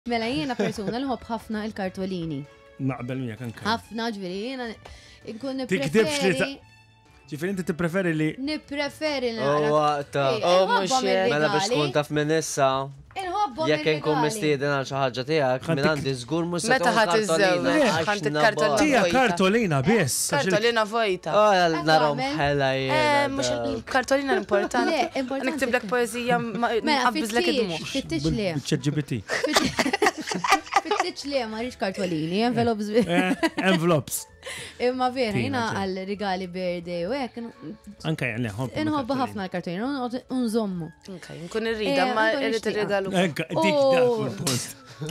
Mela jiena persuna li nħobb ħafna il-kartolini. Naqbel miegħek anke. Ħafna ġifieri jiena nkun Tikdibx li nippreferi. ġifieri inti tippreferi li Nippreferi Waqta. Mela biex tkun taf minn issa. Inħobbhom Jekk inkun mistieden għal xi ħaġa tiegħek, minn għandi żgur mhux se Meta ħadd iżżewweġ, ħadd ikkartolina Tija vojta. kartolina biss. Kartolina vojta. Narhom ħela jiena. Mhux il-kartolina l-importanti. Le, importanti. Niktiblek poeżija nqabbiżlek id-dmux. Fittix le. ChatGPT. Fittix le ma rridx kartolini, envelopes. Envelopes. Imma vera, Tina, jiena ċe. għal rigali birthday u hekk Anke jgħalli ħobb. inħobba ħafna l-kartolina, unżommu. Nkun irrida ma irrid irrigalu. Dik dak il-punt.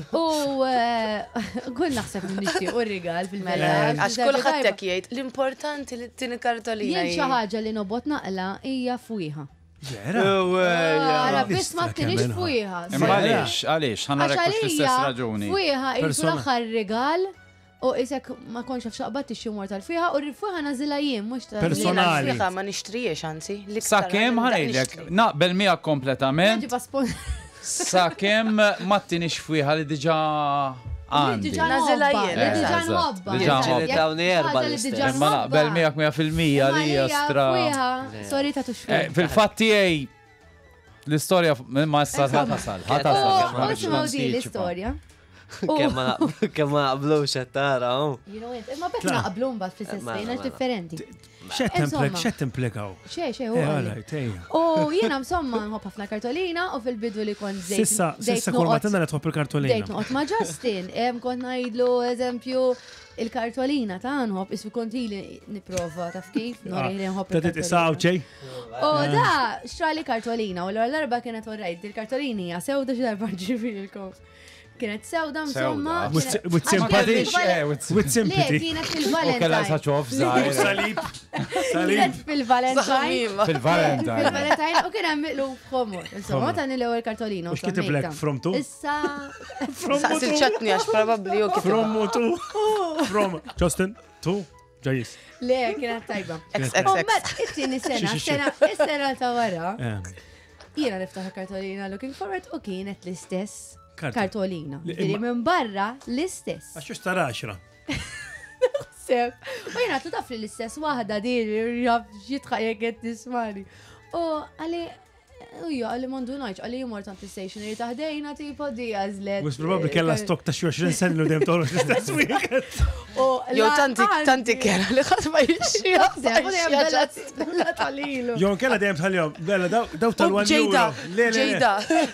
U kull naħseb nixtieq u rigal fil-mela. Għax kulħadd hekk jgħid l-importanti li tieni kartolina. Jien xi ħaġa li nobot naqla hija fujħa. Vera. Ara biss ma tinix fujħa. Imma għaliex, ħana rekku l-istess raġuni. Fujħa il Persona. fl-aħħar rigal u isek ma konx f'xaqbat ix-xumor tal-fujħa u l-fujħa nażilha jien mhux tal- Personali. L-friħa ma nixtrijiex anzi. Sakemm ħanejlek, naqbel miegħek kompletament, Ġiba spon- sakemm ma tinix fwiħa li diġà għandi. Diġà Nażilha nħobba, jien, li diġà eżatt, nħobba. diġà Jekk nħobba. Dawni erba ħaġa li l-istess. diġà Imma naqbel nħobba. miegħek 100% li hija stra. Sorry ta' tuxfir. Fil-fatt tiegħi l-istorja ma issa ħatasal. U simaw di l-istorja. Kemm ma naqblux qed tara. Ma bekk naqblu mbagħad fl-istess differenti. X'qed implikaw? Xej, Alright, ejja. U jiena msomma nħobb ħafna kartolina u fil-bidu li kont Sissa kull ma tenna li tħobb Dejt il-kartolina. noqgħod ma' Justin, kont ngħidlu eżempju il-kartolina ta' nħobb isfi konti li nipprova taf kif nori li nħobb Ta' titqisaw ċej? U da, xtrali kartolina u l-darba kienet orrajt, il-kartolini ja sewda xi darba ġifielkom. Kienet sewda msomma. With sympathy. With Le, sympathy. kienet U kella fil-Valentine. saċof zaħir. Salib. Kienet Salib. fil-Valentine. Saħmima. Fil-Valentine. Fil-Valentine u kien hemm miqlu f'ħomor. Insomma, tani l-ewwel kartolina. Mux kitiblek from to? Issa. Saqs il-ċatni għax probabbli u kif. From to? From. Justin, to? Ġajis. Le, kienet tajba. U XXX. mbagħad it-tieni sena, is-sena ta' wara, jiena niftaħ kartolina looking forward u kienet l-istess kartolina. Ġifieri minn barra l-istess. Għaxu stara 10. Seb. U jiena għatlu taf li l-istess waħda di jitħaq jekk qed tismani. U għalli għalli mandu najċ, għalli jumor tant stationery taħdejna tipo di għazlet. Wis probabli kella stok ta' xi 20 sen li dem toħroġ l-istess weekend. Jew tanti kera li ħadd ma jixxi. Bella talilu. Jon kella dejjem tħallihom, bella daw tal-1 Ġejda, euro. ġejda.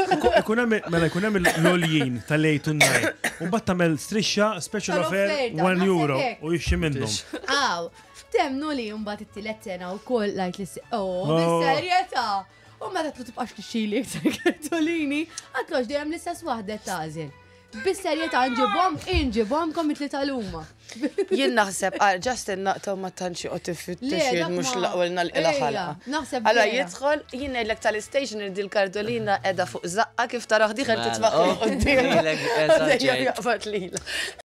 Ikun hemm l-oljin tal-lejt u n-nar. U mbagħad tagħmel striscia special offer Tal-offerta, 1 euro naħseb hekk. u jixxi minnhom. Aw, temnu li mbagħad it-tielet sena wkoll lajt li bis-serjetà. U meta tibqax tixili iktar kartolini, għatlox dejjem l-istess waħda tażel. Bis-serjetà inġibhom komitli tal-huma. Jien naħseb Justin naqtaw ma tantx qed tiffittix mhux l-ewwel nalqilha ħalqa. Naħseb Allora jidħol jien ngħidlek tal-stationer di l-kartolina qiegħda fuq żaqqa kif taraħ diħel titfaqqu qudiem. Eżatt, ġej. Jaqbad lila.